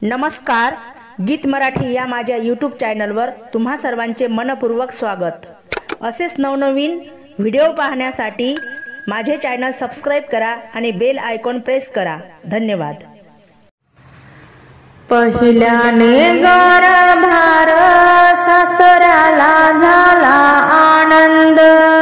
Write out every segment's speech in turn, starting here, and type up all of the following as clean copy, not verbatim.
नमस्कार, गीत मराठी या माझ्या यूट्यूब चॅनलवर तुम्हा सर्वांचे मनपूर्वक स्वागत। असेच नवनवीन व्हिडिओ पाहण्यासाठी माझे चॅनल सबस्क्राइब करा आणि बेल आयकॉन प्रेस करा। धन्यवाद। पहिल्याने गर्भार सासऱ्याला झाला आनंद,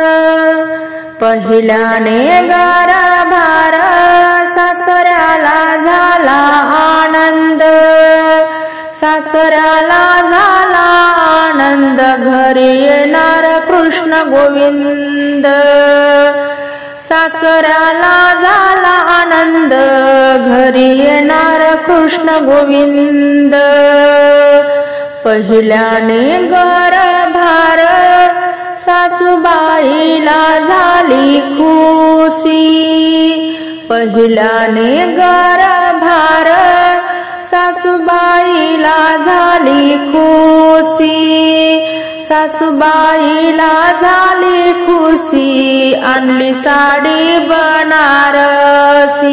पहिल्याने गर्भार सासऱ्याला झाला आनंद, सासऱ्याला झाला आनंद, घरी येणार कृष्ण गोविंद, सासऱ्याला झाला आनंद, घरी येणार कृष्ण गोविंद। पहिल्याने गर्भार सासूबाईला झाली खुशी, पहिल्याने गर्भार सासूबाईला झाली खुशी, सासूबाईला झाली खुशी, आणली साडी बनारसी,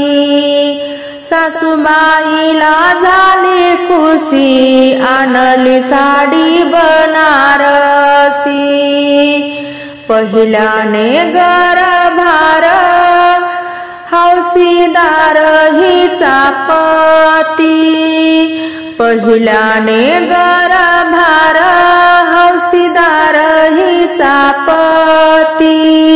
सासूबाईला झाली खुशी, आणली साडी बनारसी। पहिल्याने गर्भार हौसीदार हिचा पती, पहिल्याने गर्भार हौसीदार हिचा पती,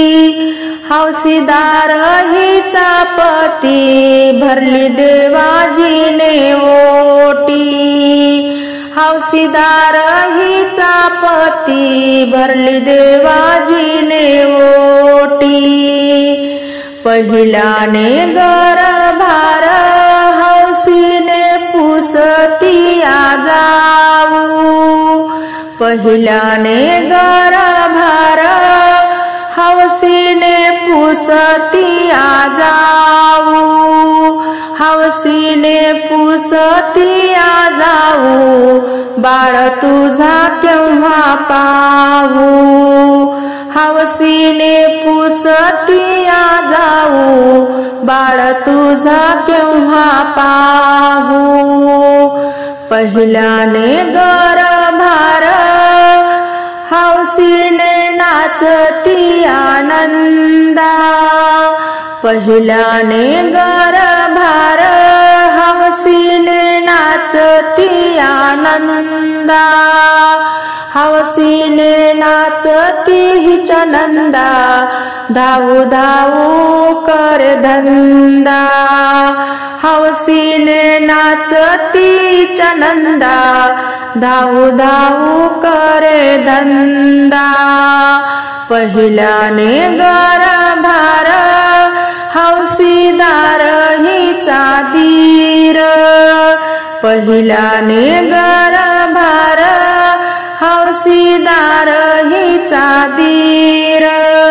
हौसीदार हिचा पती, भरली देवाजीने ओटी, हौसीदार हिचा पती, भरली देवाजीने ओटी। पहिल्याने गर्भार हौसीने पुसतिया जाऊ, पहिल्याने गर्भार हौसीने पुसतिया जाऊ, हौसीने पुसतिया जाऊ, बाळ तुझा केव्हा पाहू, हौसीने पुसतिया जाऊ, बाळ तुझा केव्हा पाहू। पहिल्याने गर्भार हौसीने नाचती आनंदा, पहिल्याने गर्भार हौसीने नाचती आनंदा, हौसीने नाचती हिचा नंदा, धावू धावू कर धंदा, हौसीने नाचती हिचा नंदा, धावू धावू करे धंदा। पहिल्याने गर्भार हौसीदार हिचा धीर, पहिल्याने गर्भार हौसीदार हिचा धीर,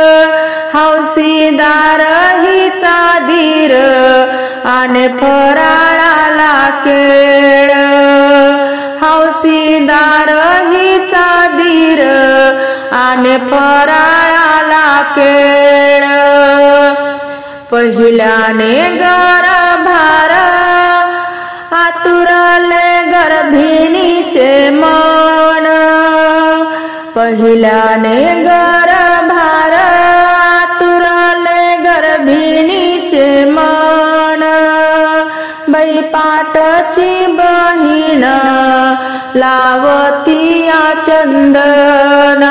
हौसीदार हिचा धीर, आणे फराळाला केळ, हौसीदार हिचा धीर, आणे फराळाला केळ। पहिल्याने गर्भार आतुरले गर्भिणीचे मन, पहिल्याने गर्भार आतुरले गर्भिणीचे मन, बैपाटची बहीण लावतिया चंदन,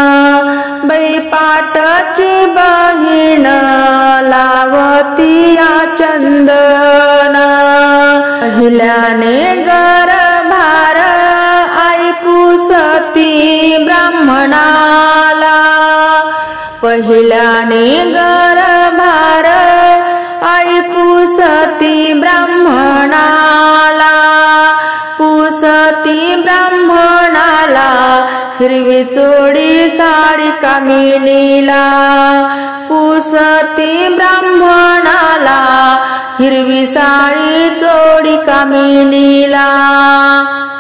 बैपाटची बहीण लावतिया चंदन। पहिल्याने गर्भार आई पुसती ब्राह्मणाला, पहिल्याने गर्भार आई पुसती ब्राह्मणाला, पुसती ब्राह्मणाला, हिरवी चोळी साडी कामिनीला, पुसती ब्राह्मणाला, हिरवी साडी चोळी कामिनीला।